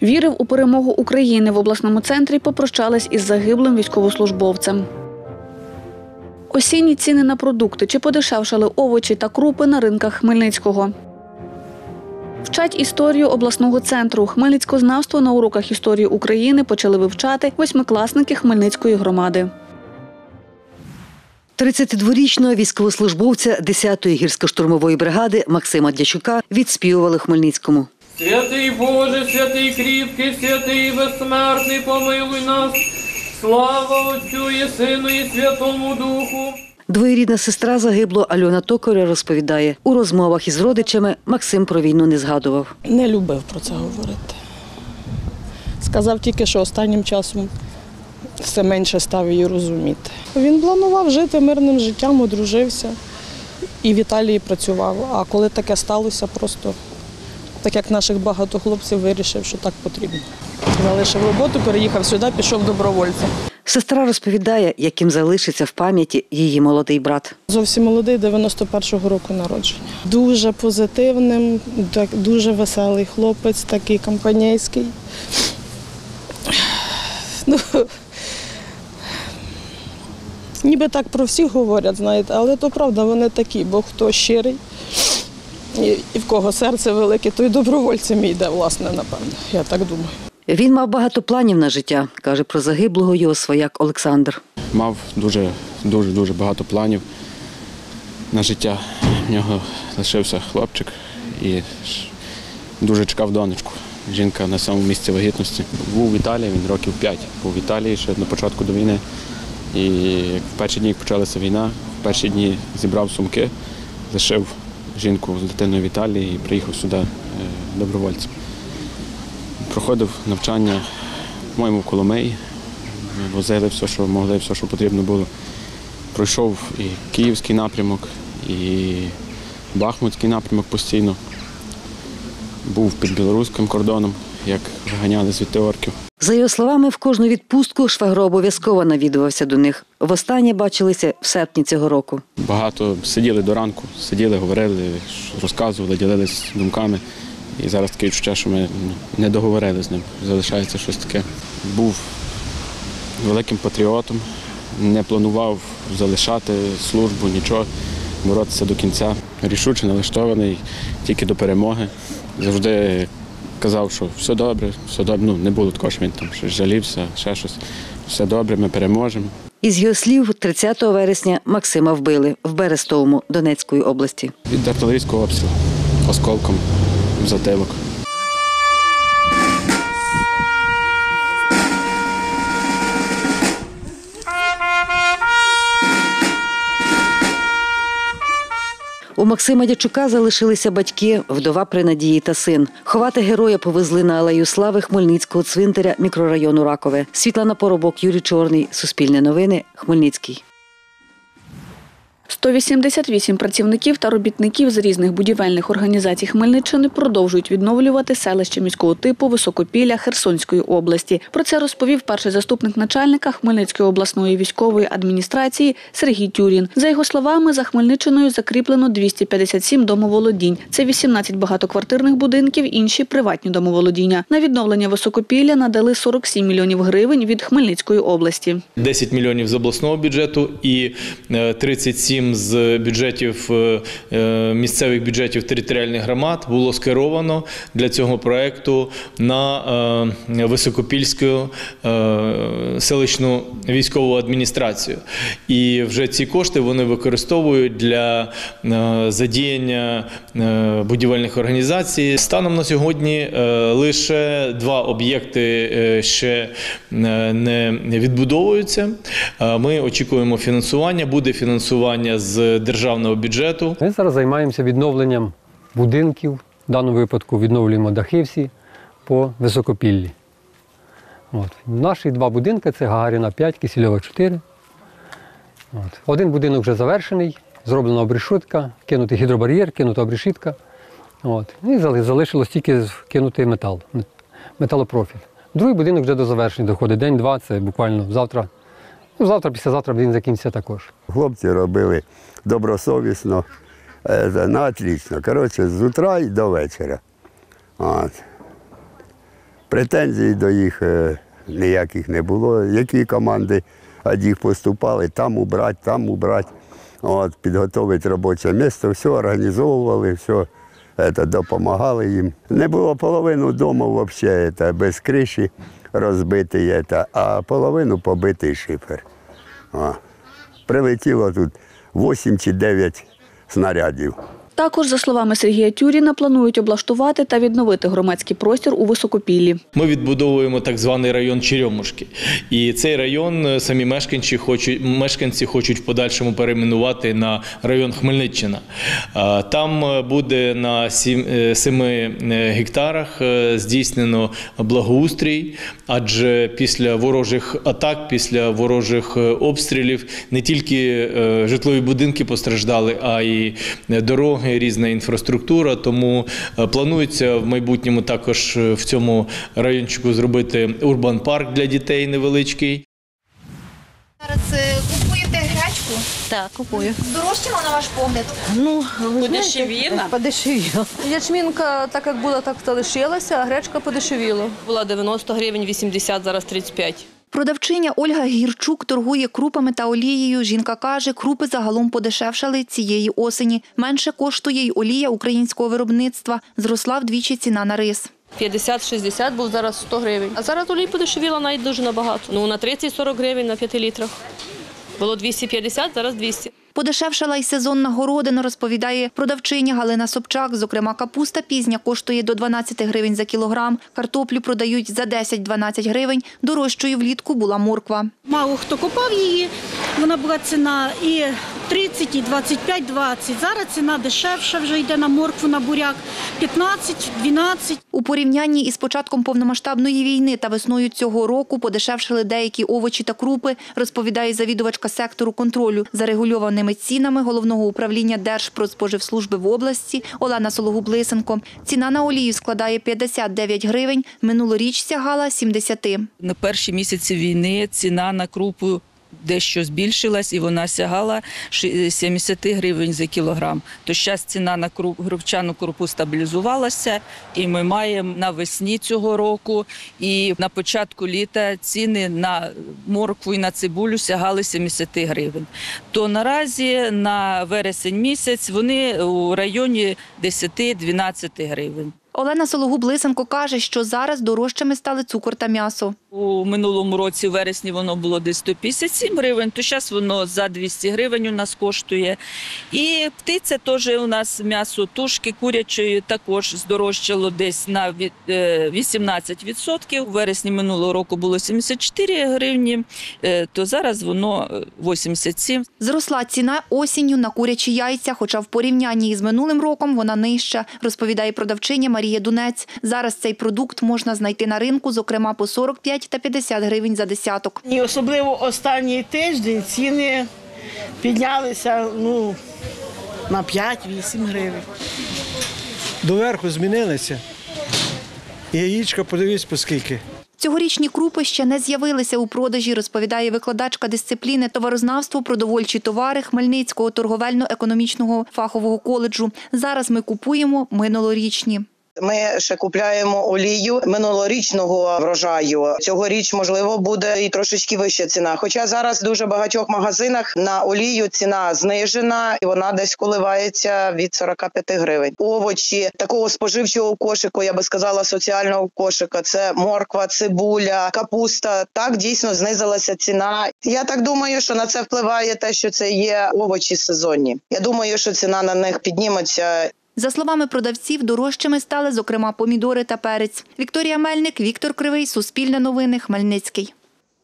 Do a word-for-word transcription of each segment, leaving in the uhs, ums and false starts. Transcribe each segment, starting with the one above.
Вірив у перемогу України. В обласному центрі попрощались із загиблим військовослужбовцем. Осінні ціни на продукти. Чи подешевшали овочі та крупи на ринках Хмельницького? Вчать історію обласного центру. Хмельницькознавство на уроках історії України почали вивчати восьмикласники Хмельницької громади. тридцятидворічного військовослужбовця десятої гірсько-штурмової бригади Максима Дячука відспівували в Хмельницькому. Святий Боже, святий кріпкий, святий безсмертний, помилуй нас. Слава Отцю і Сину і Святому Духу. Двоюрідна сестра загиблого Альона Токаря розповідає, у розмовах із родичами Максим про війну не згадував. Не любив про це говорити. Сказав тільки, що останнім часом все менше став її розуміти. Він планував жити мирним життям, одружився і в Італії працював. А коли таке сталося, просто, так як наших багато хлопців, вирішив, що так потрібно. Залишив роботу, переїхав сюди, пішов добровольцем. Сестра розповідає, яким залишиться в пам'яті її молодий брат. Зовсім молодий, дев'яносто першого року народження. Дуже позитивним, дуже веселий хлопець, такий компанійський. Ну, ніби так про всіх говорять, знаєте, але то правда, вони такі, бо хто щирий і, і в кого серце велике, то й добровольцем йде, власне, напевно, я так думаю. Він мав багато планів на життя, каже про загиблого його свояк Олександр. Мав дуже, дуже, дуже багато планів на життя. В нього лишився хлопчик і дуже чекав донечку. Жінка на самому місці вагітності. Був в Італії, він років п'ять був в Італії ще на початку до війни. І в перші дні, як почалася війна, в перші дні зібрав сумки, лишив жінку з дитиною в Італії і приїхав сюди добровольцем. Проходив навчання, по-моєму, в Коломиї, возили все, що могли, все, що потрібно було. Пройшов і Київський напрямок, і Бахмутський напрямок постійно. Був під білоруським кордоном, як виганяли звідти орків. За його словами, в кожну відпустку швагро обов'язково навідувався до них. Востаннє бачилися в серпні цього року. Багато сиділи до ранку, сиділи, говорили, розказували, ділились думками. І зараз таке відчуття, що ми не договорили з ним. Залишається щось таке. Був великим патріотом, не планував залишати службу, нічого, боротися до кінця. Рішуче налаштований тільки до перемоги. Завжди казав, що все добре, все добре. Ну, не було такого, що він там щось жалівся, ще щось. Все добре, ми переможемо. Із його слів, тридцятого вересня Максима вбили в Берестовому Донецької області. Від артилерійського обстрілу, осколком в затилок. У Максима Дячука залишилися батьки, вдова при надії та син. Ховати героя повезли на Алею Слави Хмельницького цвинтаря мікрорайону Ракове. Світлана Поробок, Юрій Чорний, Суспільне новини, Хмельницький. сто вісімдесят вісім працівників та робітників з різних будівельних організацій Хмельниччини продовжують відновлювати селище міського типу Високопілля Херсонської області. Про це розповів перший заступник начальника Хмельницької обласної військової адміністрації Сергій Тюрін. За його словами, за Хмельниччиною закріплено двісті п'ятдесят сім домоволодінь. Це вісімнадцять багатоквартирних будинків, інші приватні домоволодіння. На відновлення Високопілля надали сорок сім мільйонів гривень від Хмельницької області. десять мільйонів з обласного бюджету і тридцять сім з бюджетів місцевих бюджетів територіальних громад було скеровано для цього проєкту на Високопільську селищну військову адміністрацію. І вже ці кошти вони використовують для задіяння будівельних організацій. Станом на сьогодні лише два об'єкти ще не відбудовуються. Ми очікуємо фінансування, буде фінансування з державного бюджету. Ми зараз займаємося відновленням будинків. В даному випадку відновлюємо дахи всі по Високопіллі. От. Наші два будинки – це Гагаріна п'ять, Кисельова чотири. От. Один будинок вже завершений, зроблена обрешітка, кинутий гідробар'єр, кинута обрешітка. От. І залишилось тільки кинути метал, металопрофіль. Другий будинок вже до завершення доходить. День-два, це буквально завтра. Ну, завтра, післязавтра він закінчиться також. Хлопці робили добросовісно, на отлично. Коротше, з утра і до вечора. От. Претензій до їх е, ніяких не було. Які команди від їх поступали, там убрати, там убрати. От, підготовити робоче місце, все організовували, все це, допомагали їм. Не було половину дому взагалі, це, без криші розбитий, це, а половину побитий шифер. О. Прилетіло тут вісім чи дев'ять снарядів. Також, за словами Сергія Тюріна, планують облаштувати та відновити громадський простір у Високопіллі. Ми відбудовуємо так званий район Черемушки. І цей район самі мешканці хочуть, мешканці хочуть в подальшому перейменувати на район Хмельниччина. Там буде на семи гектарах здійснено благоустрій, адже після ворожих атак, після ворожих обстрілів не тільки житлові будинки постраждали, а й дороги, різна інфраструктура, тому планується в майбутньому також в цьому райончику зробити урбан-парк для дітей невеличкий. Зараз купуєте гречку? Так, купую. Дорожчало, на ваш погляд? Ну, Подешевіла? Подешевіла. Ячмінка, так як була, так залишилася, а гречка подешевіла. Була дев'яносто гривень, вісімдесят, зараз тридцять п'ять. Продавчиня Ольга Гірчук торгує крупами та олією. Жінка каже, крупи загалом подешевшали цієї осені. Менше коштує й олія українського виробництва. Зросла вдвічі ціна на рис. п'ятдесят-шістдесят був, зараз сто гривень. А зараз олій подешевіла навіть дуже набагато. Ну, на тридцять-сорок гривень на п'яти літрах. Було двісті п'ятдесят, зараз двісті. Подешевшала й сезонна городина, розповідає продавчиня Галина Собчак. Зокрема, капуста пізня коштує до дванадцяти гривень за кілограм, картоплю продають за десять-дванадцять гривень, дорожчою влітку була морква. Мало хто купав її, вона була ціна і тридцять, і двадцять п'ять, двадцять. Зараз ціна дешевша вже йде на моркву, на буряк п'ятнадцять, дванадцять. У порівнянні із початком повномасштабної війни та весною цього року подешевшили деякі овочі та крупи, розповідає завідувачка сектору контролю за регульованими цінами Головного управління Держпродспоживслужби в області Олена Сологуб-Лисенко. Ціна на олію складає п'ятдесят дев'ять гривень, минулоріч сягала сімдесят. На перші місяці війни ціна на крупу дещо збільшилась і вона сягала сімдесят гривень за кілограм. То зараз ціна на гречану крупу стабілізувалася і ми маємо навесні цього року і на початку літа ціни на моркву і на цибулю сягали сімдесят гривень. То наразі на вересень місяць вони у районі десять-дванадцять гривень. Олена Сологуб-Лисенко каже, що зараз дорожчими стали цукор та м'ясо. У минулому році, в вересні, воно було десь сто п'ятдесят сім гривень, то зараз воно за двісті гривень у нас коштує. І птиця теж у нас м'ясо тушки курячої також здорожчало десь на вісімнадцять відсотків. У вересні минулого року було сімдесят чотири гривні, то зараз воно вісімдесят сім. Зросла ціна осінню на курячі яйця, хоча в порівнянні із минулим роком вона нижча, розповідає продавчиня Марія Дунець. Зараз цей продукт можна знайти на ринку, зокрема по сорок п'ять та п'ятдесят гривень за десяток. І особливо останній тиждень ціни піднялися ну, на п'ять-вісім гривень. Доверху змінилися. І яєчка, подивись, по скільки. Цьогорічні крупи ще не з'явилися у продажі, розповідає викладачка дисципліни товарознавство продовольчі товари Хмельницького торговельно-економічного фахового коледжу. Зараз ми купуємо минулорічні. Ми ще купляємо олію минулорічного врожаю. Цьогоріч, можливо, буде і трошечки вища ціна. Хоча зараз в дуже багатьох магазинах на олію ціна знижена, і вона десь коливається від сорока п'яти гривень. Овочі такого споживчого кошику, я би сказала, соціального кошика – це морква, цибуля, капуста. Так, дійсно, знизилася ціна. Я так думаю, що на це впливає те, що це є овочі сезонні. Я думаю, що ціна на них підніметься. За словами продавців, дорожчими стали, зокрема, помідори та перець. Вікторія Мельник, Віктор Кривий, Суспільне новини, Хмельницький.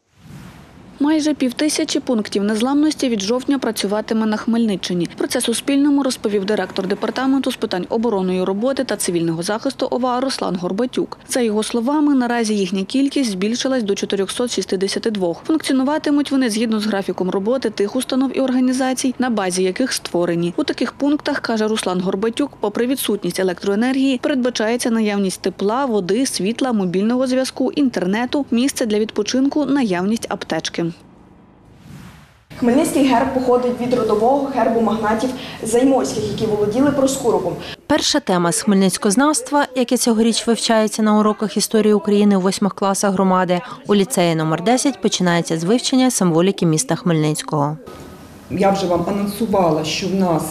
Майже півтисячі пунктів незламності від жовтня працюватиме на Хмельниччині. Про це Суспільному розповів директор департаменту з питань оборонної роботи та цивільного захисту ОВА Руслан Горбатюк. За його словами, наразі їхня кількість збільшилась до чотирьохсот шістдесяти двох. Функціонуватимуть вони згідно з графіком роботи тих установ і організацій, на базі яких створені. У таких пунктах, каже Руслан Горбатюк, попри відсутність електроенергії, передбачається наявність тепла, води, світла, мобільного зв'язку, інтернету, місце для відпочинку, наявність аптечки. Хмельницький герб походить від родового гербу магнатів Займойських, які володіли Проскуровом. Перша тема з хмельницькознавства, яке цьогоріч вивчається на уроках історії України у восьмих класах громади, у ліцеї номер десять починається з вивчення символіки міста Хмельницького. Я вже вам анонсувала, що в нас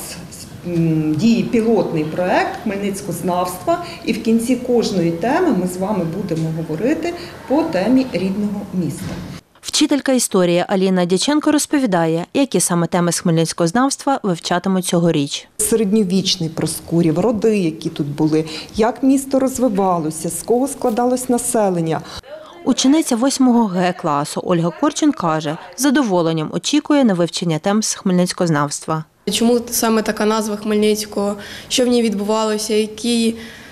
діє пілотний проект хмельницькознавства, і в кінці кожної теми ми з вами будемо говорити по темі рідного міста. Вчителька історії Аліна Дяченко розповідає, які саме теми з хмельницькознавства вивчатимуть цьогоріч. Середньовічний Проскурів, роди, які тут були, як місто розвивалося, з кого складалось населення. Учениця восьмого Г класу Ольга Корчин каже, з задоволенням очікує на вивчення тем з хмельницькознавства. Чому саме така назва Хмельницького, що в ній відбувалося, які,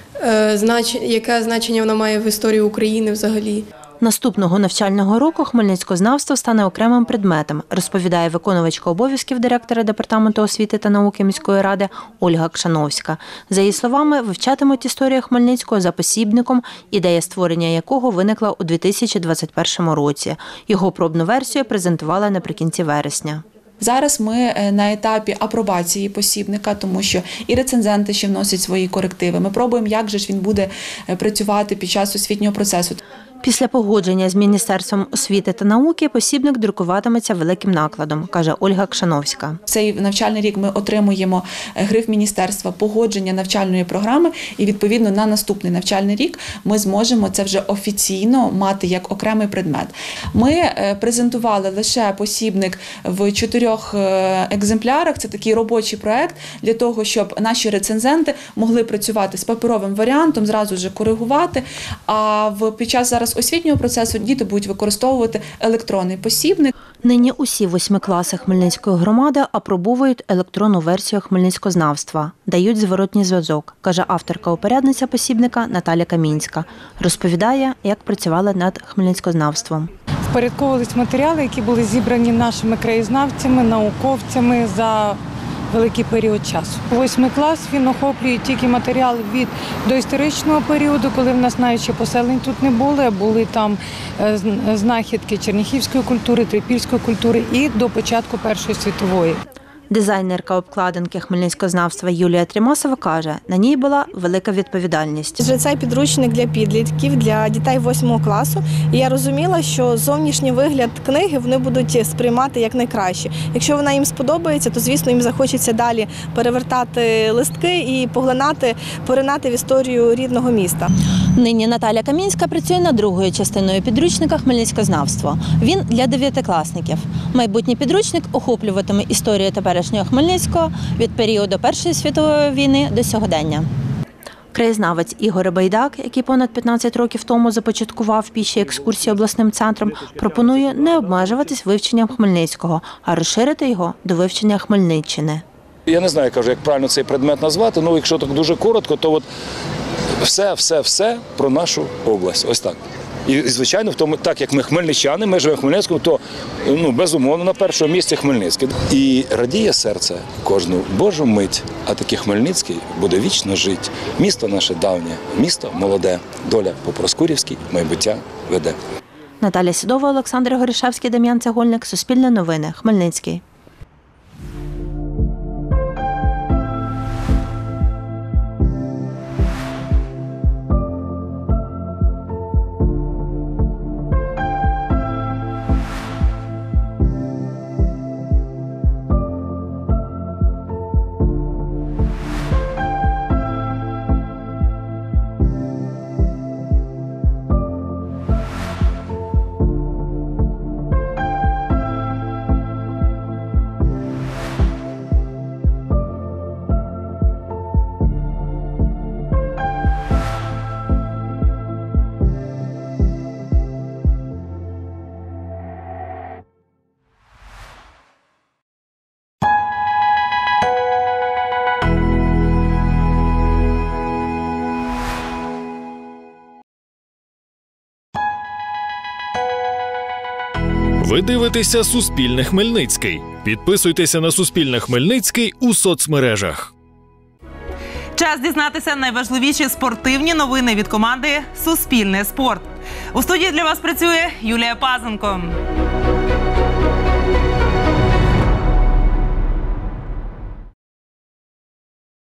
е, знач... яке значення вона має в історії України взагалі. Наступного навчального року хмельницькознавство стане окремим предметом, розповідає виконувачка обов'язків директора Департаменту освіти та науки міської ради Ольга Кшановська. За її словами, вивчатимуть історію Хмельницького за посібником, ідея створення якого виникла у дві тисячі двадцять першому році. Його пробну версію презентували наприкінці вересня. Зараз ми на етапі апробації посібника, тому що і рецензенти ще вносять свої корективи. Ми пробуємо, як же ж він буде працювати під час освітнього процесу. Після погодження з Міністерством освіти та науки посібник друкуватиметься великим накладом, каже Ольга Кшановська. Цей навчальний рік ми отримуємо гриф Міністерства погодження навчальної програми, і відповідно на наступний навчальний рік ми зможемо це вже офіційно мати як окремий предмет. Ми презентували лише посібник в чотирьох екземплярах, це такий робочий проект, для того, щоб наші рецензенти могли працювати з паперовим варіантом, зразу ж коригувати, а в під час зараз освітнього процесу діти будуть використовувати електронний посібник. Нині усі восьми класи Хмельницької громади апробовують електронну версію хмельницькознавства. Дають зворотній зв'язок, каже авторка-упорядниця посібника Наталя Камінська. Розповідає, як працювала над хмельницькознавством. Впорядковувались матеріали, які були зібрані нашими краєзнавцями, науковцями за великий період часу. Восьмий клас він охоплює тільки матеріал від доісторичного періоду, коли в нас навіть ще поселень тут не були, а були там знахідки черніхівської культури, трипільської культури і до початку Першої світової. Дизайнерка обкладинки хмельницькознавства Юлія Трімасова каже, на ній була велика відповідальність. Вже цей підручник для підлітків, для дітей восьмого класу. І я розуміла, що зовнішній вигляд книги вони будуть сприймати як найкраще. Якщо вона їм сподобається, то, звісно, їм захочеться далі перевертати листки і поглинати, поринати в історію рідного міста. Нині Наталя Камінська працює над другою частиною підручника «Хмельницькознавство». Він для дев'ятикласників. Майбутній підручник охоплюватиме історію теперішнього Хмельницького від періоду Першої світової війни до сьогодення. Краєзнавець Ігор Байдак, який понад п'ятнадцять років тому започаткував піші екскурсії обласним центром, пропонує не обмежуватись вивченням Хмельницького, а розширити його до вивчення Хмельниччини. Я не знаю, кажу, як правильно цей предмет назвати, ну якщо так дуже коротко, то от все, все, все про нашу область. Ось так. І, звичайно, в тому, так як ми хмельничани, ми живемо в Хмельницькому, то ну, безумовно на першому місці Хмельницький. І радіє серце кожну Божу мить, а таки Хмельницький буде вічно жить. Місто наше давнє, місто молоде, доля по-проскурівській майбуття веде. Наталя Сідова, Олександр Горішевський, Дем'ян Цегольник, Суспільне новини, Хмельницький. Ви дивитеся «Суспільне Хмельницький». Підписуйтеся на «Суспільне Хмельницький» у соцмережах. Час дізнатися найважливіші спортивні новини від команди «Суспільне спорт». У студії для вас працює Юлія Пазенко.